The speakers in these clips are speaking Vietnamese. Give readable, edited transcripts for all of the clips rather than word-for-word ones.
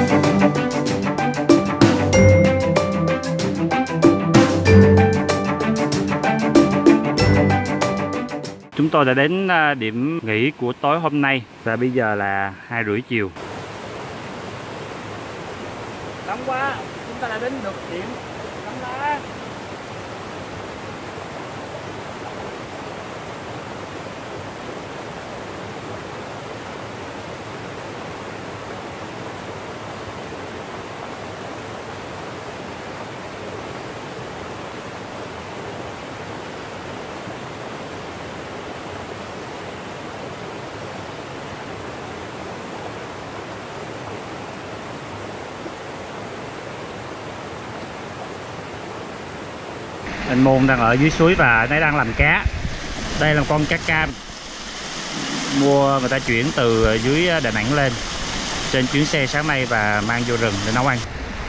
Chúng tôi đã đến điểm nghỉ của tối hôm nay và bây giờ là 2:30 chiều. Nóng quá, chúng ta đã đến được điểm Tấm Lá. Anh Môn đang ở dưới suối và anh ấy đang làm cá. Đây là một con cá cam mua, người ta chuyển từ dưới Đà Nẵng lên trên chuyến xe sáng nay và mang vô rừng để nấu ăn.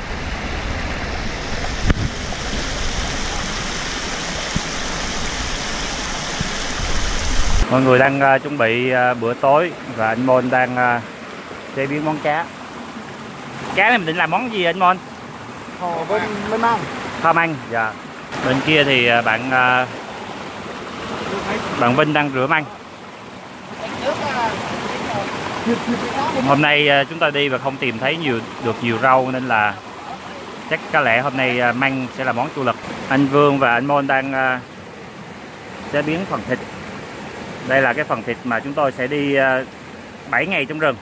Mọi người đang chuẩn bị bữa tối và anh Môn đang chế biến món cá. Cá này mình định làm món gì anh Môn? Kho với măng. Kho măng, dạ. Bên kia thì bạn Vinh đang rửa măng. Hôm nay chúng ta đi và không tìm thấy được nhiều rau nên là chắc có lẽ hôm nay măng sẽ là món chủ lực. Anh Vương và anh Môn đang chế biến phần thịt. Đây là cái phần thịt mà chúng tôi sẽ đi 7 ngày trong rừng.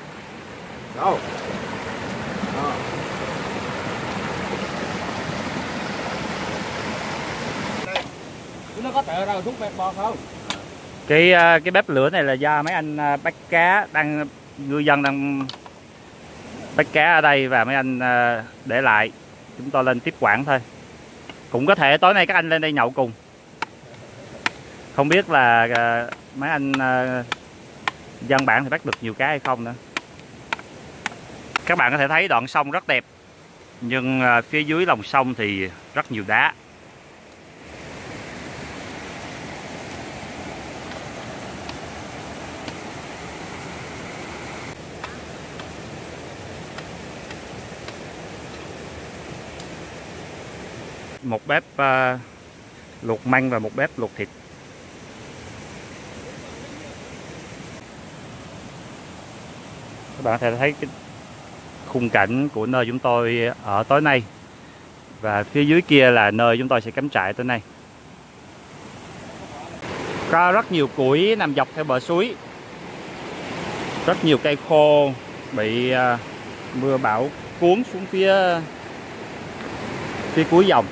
Nó có tệ đâu thuốc bẹp bò không? Cái bếp lửa này là do mấy anh bắt cá, ngư dân đang bắt cá ở đây và mấy anh để lại. Chúng tôi lên tiếp quản thôi. Cũng có thể tối nay các anh lên đây nhậu cùng. Không biết là mấy anh dân bản thì bắt được nhiều cá hay không nữa. Các bạn có thể thấy đoạn sông rất đẹp, nhưng phía dưới lòng sông thì rất nhiều đá. Một bếp luộc măng và một bếp luộc thịt. Các bạn có thể thấy cái khung cảnh của nơi chúng tôi ở tối nay. Và phía dưới kia là nơi chúng tôi sẽ cắm trại tối nay. Có rất nhiều củi nằm dọc theo bờ suối. Rất nhiều cây khô bị mưa bão cuốn xuống phía cuối dòng.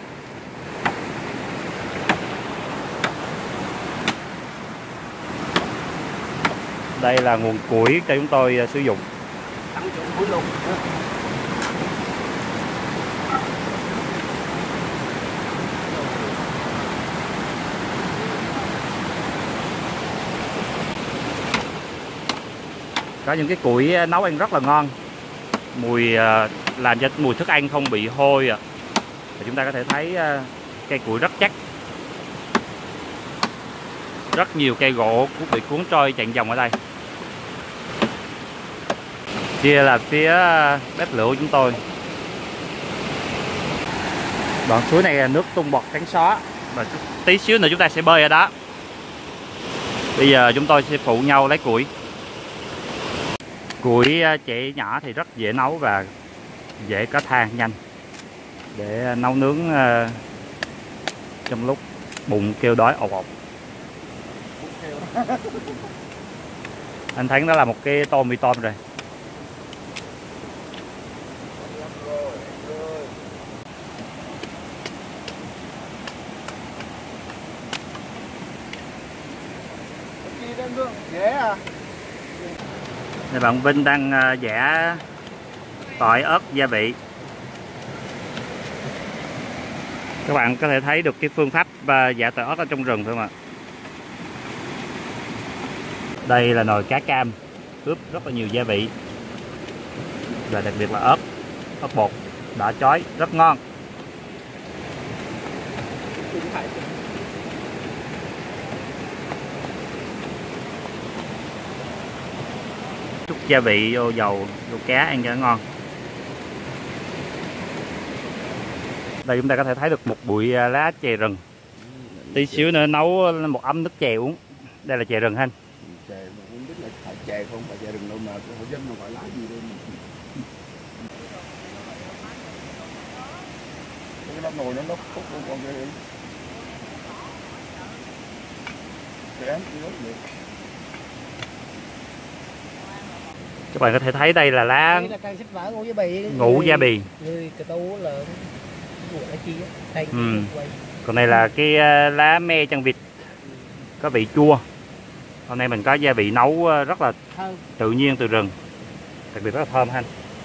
Đây là nguồn củi cho chúng tôi sử dụng. Có những cái củi nấu ăn rất là ngon. Mùi làm cho mùi thức ăn không bị hôi. Và chúng ta có thể thấy cây củi rất chắc. Rất nhiều cây gỗ cũng bị cuốn trôi chặn dòng ở đây. Kia là phía bếp lửa của chúng tôi. Đoạn suối này là nước tung bọt trắng xóa. Và tí xíu nữa chúng ta sẽ bơi ở đó. Bây giờ chúng tôi sẽ phụ nhau lấy củi. Củi trẻ nhỏ thì rất dễ nấu và dễ có than nhanh để nấu nướng trong lúc bụng kêu đói ọc ọc. Anh thấy đó là một cái tôm mì tôm rồi. Này bạn Vinh đang giã tỏi, ớt, gia vị. Các bạn có thể thấy được cái phương pháp giã tỏi ớt ở trong rừng phải không ạ? Đây là nồi cá cam ướp rất là nhiều gia vị và đặc biệt là ớt bột đỏ chói rất ngon. Chút gia vị vô dầu vô cá ăn cho ngon. Đây chúng ta có thể thấy được một bụi lá chè rừng. Tí xíu nữa nấu một ấm nước chè uống. Đây là chè rừng ha. Chè mà không biết là phải chè không, phải chè rừng đâu mà hộ dân nó gọi lá gì đây mà. Cái lá nồi nó khúc con kia đi. Cái Các bạn có thể thấy đây là lá đây là cây sách vở ngũ gia bì. ngũ gia bì. Người cà tu là lá chi á. Còn này là cái lá me chân vịt, có vị chua. Hôm nay mình có gia vị nấu rất là tự nhiên từ rừng, đặc biệt rất là thơm ha.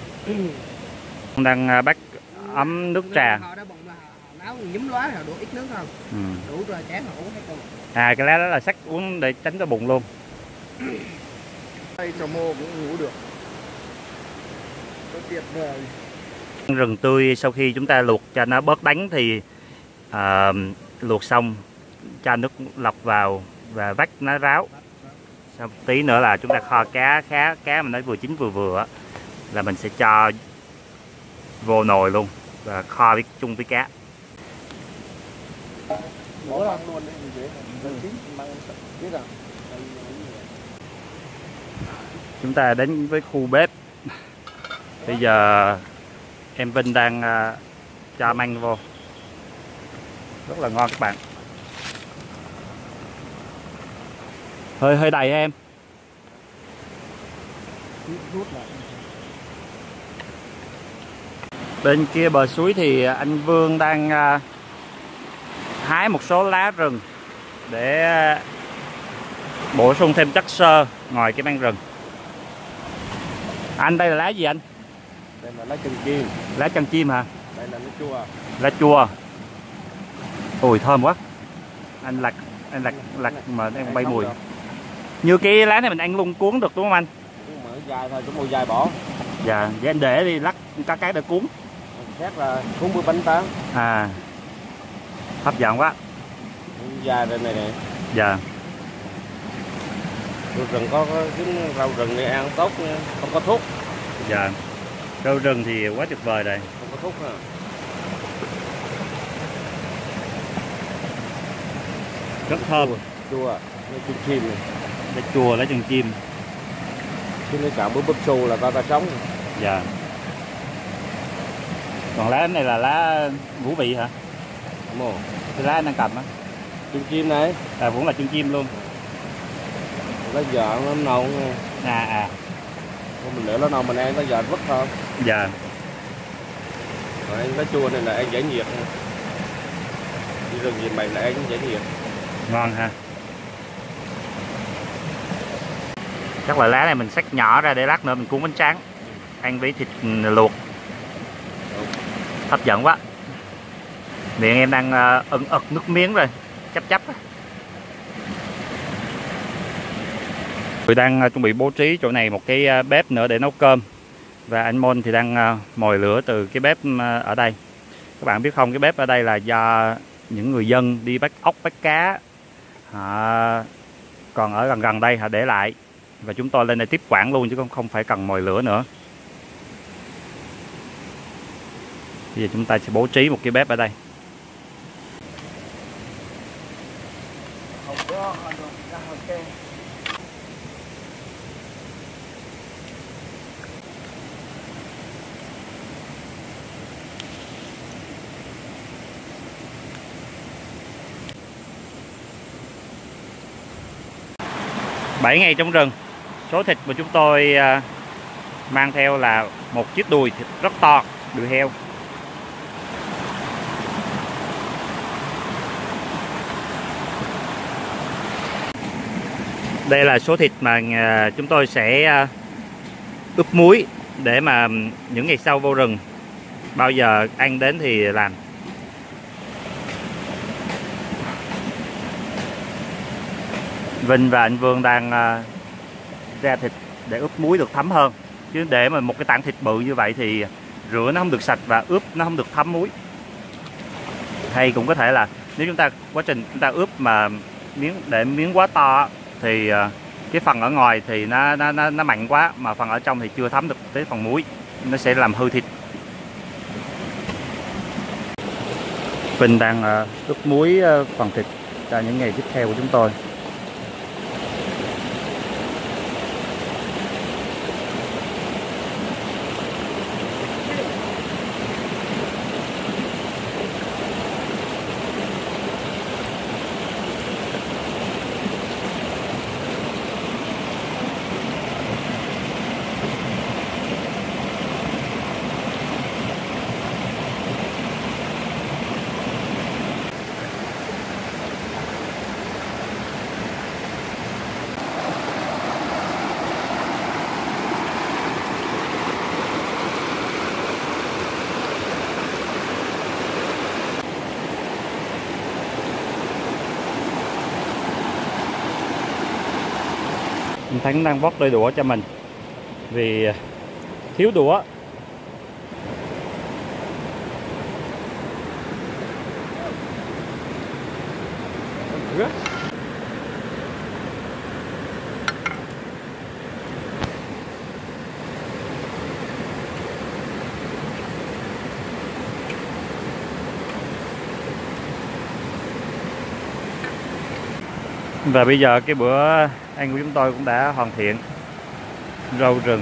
Đang bắt ấm nước trà. Họ đã bồng nấu nhúm lóa rồi đổ ít nước không? Đủ rồi chén họ uống hết luôn. À, cái lá đó là sắc uống để tránh cái bụng luôn. đây trà mô cũng ngủ được. Rất tuyệt vời. Rừng tươi sau khi chúng ta luộc cho nó bớt đắng thì luộc xong cho nước lọc vào và vắt nó ráo. Sau tí nữa là chúng ta kho cá mà nó vừa chín vừa vừa là mình sẽ cho vô nồi luôn và kho chung với cá. Bỏ ăn luôn đấy, dễ. Biết à? Chúng ta đến với khu bếp. Bây giờ em Vinh đang cho măng vô. Rất là ngon các bạn. Hơi đầy em. Bên kia bờ suối thì anh Vương đang hái một số lá rừng để bổ sung thêm chất xơ ngoài cái măng rừng. Anh đây là lá gì anh? Đây là lá chân chim. Lá chân chim hả? Đây là lá chua. Lá chua. Ôi thơm quá. Anh lặt mà đang bay mùi. Như cái lá này mình ăn luôn cuốn được đúng không anh? Mở dài thôi, chúng mua dài bỏ. Dạ, vậy anh để đi lắc cá cái để cuốn. Khác là cuốn bữa bánh tán. À, hấp dẫn quá. Dài đây này nè. Dạ. Rừng có trứng rau rừng này ăn tốt nha, không có thuốc. Dạ. Rau rừng thì quá tuyệt vời rồi. Không có thuốc ha. Rất thơm. Chua, lấy chân chim này. Lá chua, lá chân chim. Chứ lấy cả bữa bắp xù là ta sống. Dạ. Còn lá này là lá ngũ vị hả? Đúng không? Cái lá anh đang cầm á. Chân chim này. À, cũng là chân chim luôn. Lá giòn nó nâu nha. À. Không mình để nó nâu mình ăn nó giòn rất thơm. Dạ. Rồi ăn lá chua này là ăn giải nhiệt. Đi rừng gì mày là ăn giải nhiệt. Ngon ha. Chắc là lá này mình xắt nhỏ ra để lát nữa mình cuốn bánh tráng ăn với thịt luộc. Hấp dẫn quá. Miệng em đang ẩn ực nước miếng rồi, chấp. Tôi đang chuẩn bị bố trí chỗ này một cái bếp nữa để nấu cơm. Và anh Môn thì đang mồi lửa từ cái bếp ở đây. Các bạn biết không, cái bếp ở đây là do những người dân đi bắt ốc bắt cá còn ở gần đây họ để lại. Và chúng tôi lên đây tiếp quản luôn chứ không phải cần mồi lửa nữa. Bây giờ chúng ta sẽ bố trí một cái bếp ở đây. Bảy ngày trong rừng, số thịt mà chúng tôi mang theo là một chiếc đùi thịt rất to, đùi heo. Đây là số thịt mà chúng tôi sẽ ướp muối để mà những ngày sau vô rừng bao giờ ăn đến thì làm. Vinh và anh Vương đang ra thịt để ướp muối được thấm hơn. Chứ để mà một cái tảng thịt bự như vậy thì rửa nó không được sạch và ướp nó không được thấm muối. Hay cũng có thể là nếu chúng ta quá trình chúng ta ướp mà miếng quá to thì cái phần ở ngoài thì nó mặn quá, mà phần ở trong thì chưa thấm được tới phần muối, nó sẽ làm hư thịt. Vinh đang ướp muối phần thịt cho những ngày tiếp theo của chúng tôi. Anh Thắng đang vót đôi đũa cho mình vì thiếu đũa. Và bây giờ cái bữa ăn của chúng tôi cũng đã hoàn thiện. Rau rừng,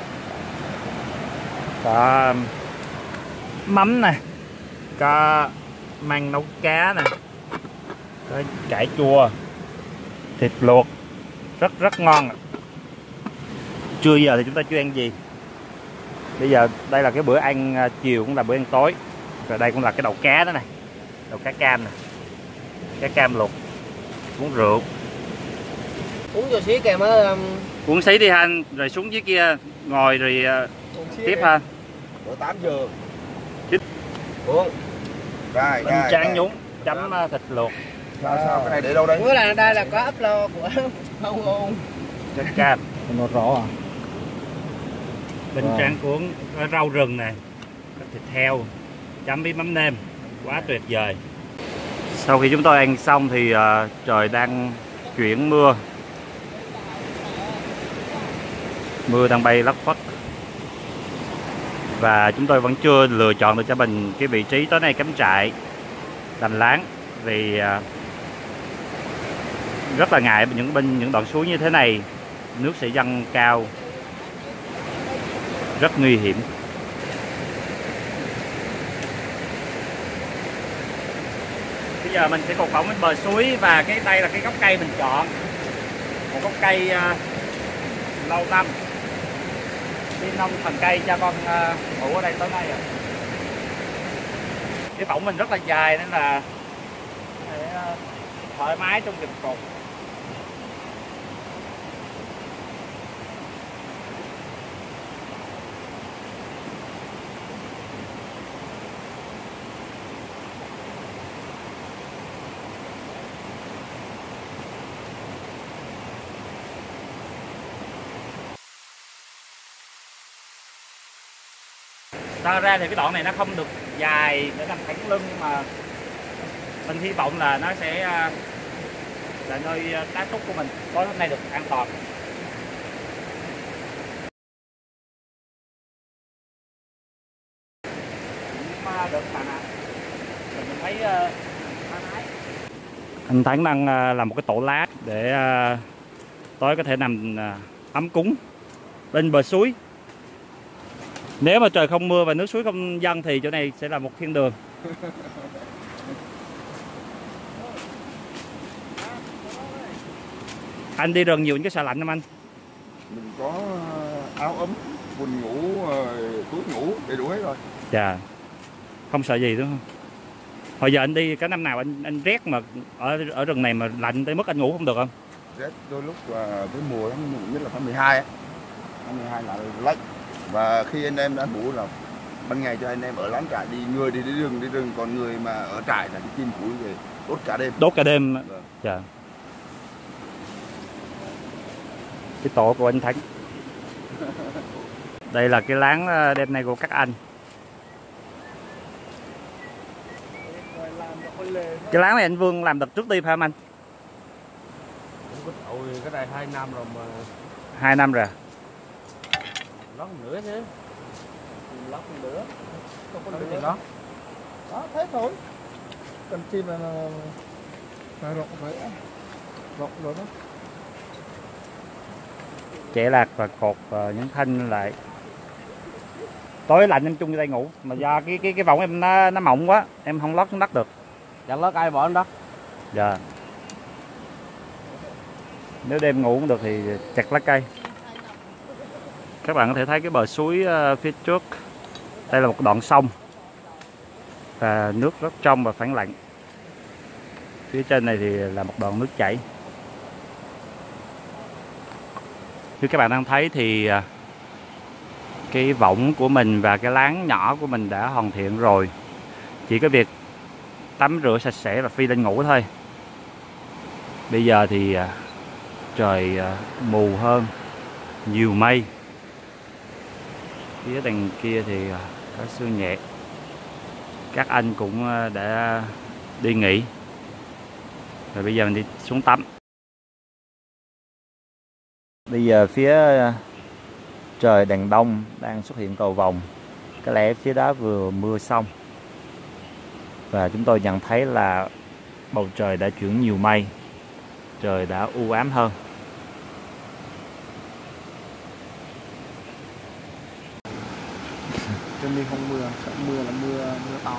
có mắm nè, có măng nấu cá nè, có cải chua, thịt luộc rất ngon. Trưa giờ thì chúng ta chưa ăn gì. Bây giờ đây là cái bữa ăn chiều, cũng là bữa ăn tối. Và đây cũng là cái đầu cá đó này, đầu cá cam nè, cá cam luộc, uống rượu. Uống cho xí kèm á. Uống xí đi anh, rồi xuống dưới kia ngồi rồi tiếp ha. Bữa 8 giờ. Uống. Rồi, Bánh tráng nhúng chấm thịt luộc. Sao cái này để đâu đây? Bữa là đây là có ấp lô của ông ôn. Cá cam, Nó rõ à. bánh tráng cuốn, có rau rừng nè, có thịt heo chấm với mắm nêm, quá tuyệt vời. Sau khi chúng tôi ăn xong thì trời đang chuyển mưa. Mưa đang bay lất phất. Và chúng tôi vẫn chưa lựa chọn được cho mình cái vị trí tối nay cắm trại làm láng, vì rất là ngại những đoạn suối như thế này, nước sẽ dâng cao, rất nguy hiểm. Bây giờ mình sẽ cột cổng bên bờ suối, và đây là cái gốc cây mình chọn, một gốc cây lâu năm. Đi nông thần cây cho con ngủ ở đây tới nay rồi. Cái võng mình rất là dài nên là để thoải mái trong việc cột. Ra thì cái đoạn này nó không được dài để làm thẳng lưng, mà mình hy vọng là nó sẽ là nơi tá túc của mình tối hôm nay được an toàn. Được mình thấy anh Thắng đang làm một cái tổ lá để tối có thể nằm ấm cúng bên bờ suối. Nếu mà trời không mưa và nước suối không dâng thì chỗ này sẽ là một thiên đường. Anh đi rừng nhiều anh có sợ lạnh không anh? Mình có áo ấm, quần ngủ, túi ngủ đầy đủ hết rồi. Dạ. Không sợ gì đúng không? Hồi giờ anh đi cái năm nào anh rét mà ở rừng này mà lạnh tới mức anh ngủ không được không? Rét đôi lúc là cái mùa nhất là tháng 12 á. Tháng 12 là lạnh. Và khi anh em đã ngủ là ban ngày cho anh em ở lán trại, người đi rừng, còn người mà ở trại là đi tìm củi về đốt cả đêm. Đốt cả đêm. Vâng. Dạ. Cái tổ của anh Thắng. Đây là cái láng đêm nay của các anh. Cái láng này anh Vương làm đợt trước đi phải không anh? Cái này 2 năm rồi mà. 2 năm rồi. Lót nữa chứ. Lót nữa. Không có nữa. lửa. Đó, thế thôi. con chim là rộng vậy, rộng rồi đó. Chẻ lạc và cột những thanh lại. Tối lạnh em chung vô đây ngủ, mà do cái võng em nó mỏng quá, em không lót xuống đất được. Chẳng lót ai bỏ lên đó. Dạ. Nếu đêm ngủ không được thì chặt lá cây. Các bạn có thể thấy cái bờ suối phía trước. Đây là một đoạn sông và nước rất trong và phản lạnh. Phía trên này thì là một đoạn nước chảy. Như các bạn đang thấy thì cái võng của mình và cái láng nhỏ của mình đã hoàn thiện rồi. Chỉ có việc tắm rửa sạch sẽ và phi lên ngủ thôi. Bây giờ thì trời mù hơn, nhiều mây. Phía đằng kia thì có sương nhẹ. Các anh cũng đã đi nghỉ. Rồi bây giờ mình đi xuống tắm. Bây giờ phía trời đằng đông đang xuất hiện cầu vồng. Có lẽ phía đó vừa mưa xong. Và chúng tôi nhận thấy là bầu trời đã chuyển nhiều mây. Trời đã u ám hơn. Trên đi không mưa, sợ mưa là mưa to.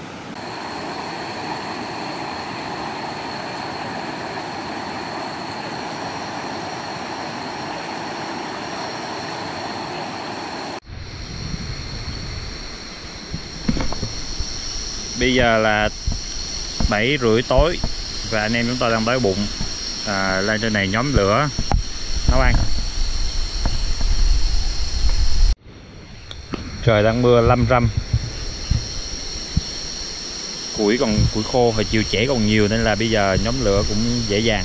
Bây giờ là 7:30 tối và anh em chúng tôi đang đói bụng, lên trên này nhóm lửa nấu ăn. Trời đang mưa lâm râm, củi khô, hồi chiều trễ còn nhiều nên là bây giờ nhóm lửa cũng dễ dàng.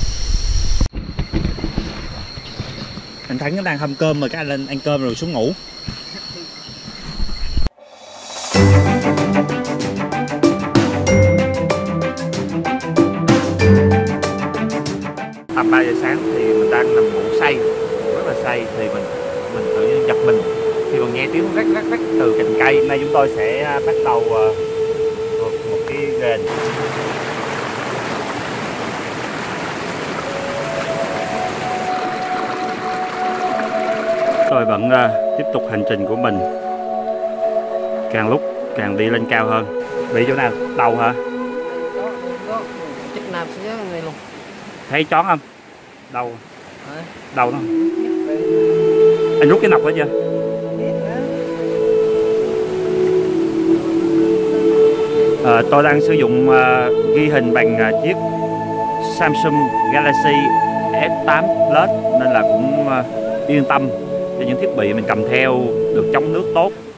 Anh Thắng đang hâm cơm rồi, các anh lên ăn cơm rồi xuống ngủ. Tầm 3 giờ sáng thì mình đang nằm ngủ say, rất là say, thì mình tự nhiên giật mình khi còn nghe tiếng rắc rắc rắc từ cành cây. Hôm nay chúng tôi sẽ bắt đầu một cái ghềnh. Tôi vẫn tiếp tục hành trình của mình, càng lúc càng đi lên cao hơn. Bị chỗ nào đầu hả? Chức nam xíu này luôn. Thấy chón không? Đầu đầu nó. Anh rút cái nọc đó chưa? Tôi đang sử dụng ghi hình bằng chiếc Samsung Galaxy S8 Plus nên là cũng yên tâm cho những thiết bị mình cầm theo được chống nước tốt.